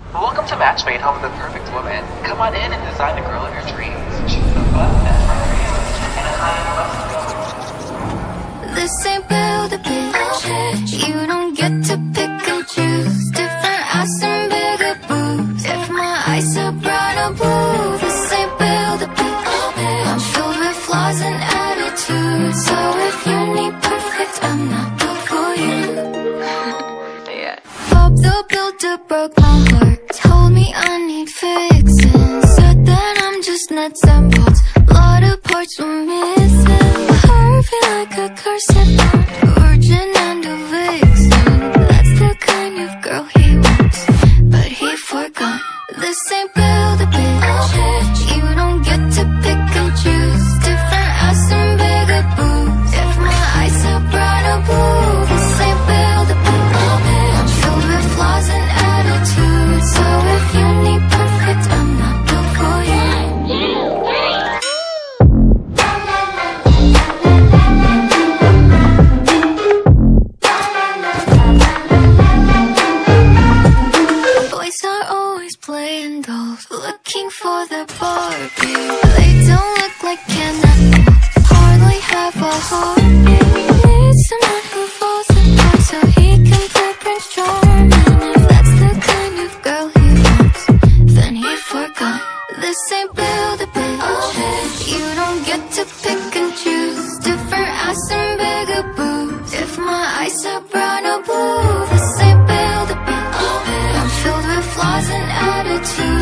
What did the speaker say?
Welcome to Matchmade, home of the perfect woman. Come on in and design the girl of your dreams. She's the button that's right for you, and a high love. This ain't build a bitch. You don't get to pick and choose. Different ass and bigger boobs. If my eyes are brown or blue, this ain't build a bitch. I'm filled with flaws and attitudes. So if you need perfect, I'm not built for you. Yeah. Bob the Builder broke my heart. Told me I need fixing. Said that I'm just nuts and bolts. Lot of parts were missing. Perfect like a cursive note. Virgin and a vixen. That's the kind of girl he wants, but he forgot. This ain't build a bitch. You don't get to pick and choose. Different ass and bigger boobs. If my eyes are brown or blue, this ain't build a bitch. I'm filled with flaws and attitudes. So if you need perfect, I'm not built for you. Boys are always playing dolls, looking for the Barbie. They don't look like Ken at all, hardly have a heartbeat. Need someone who falls apart so he can play Prince Charming. If that's the kind of girl he wants, then he forgot. This ain't build a bitch. You don't get to pick and choose. Different ass and bigger boobs. If my eyes are brown or blue, this ain't build a bitch. I'm filled with flaws and attitudes.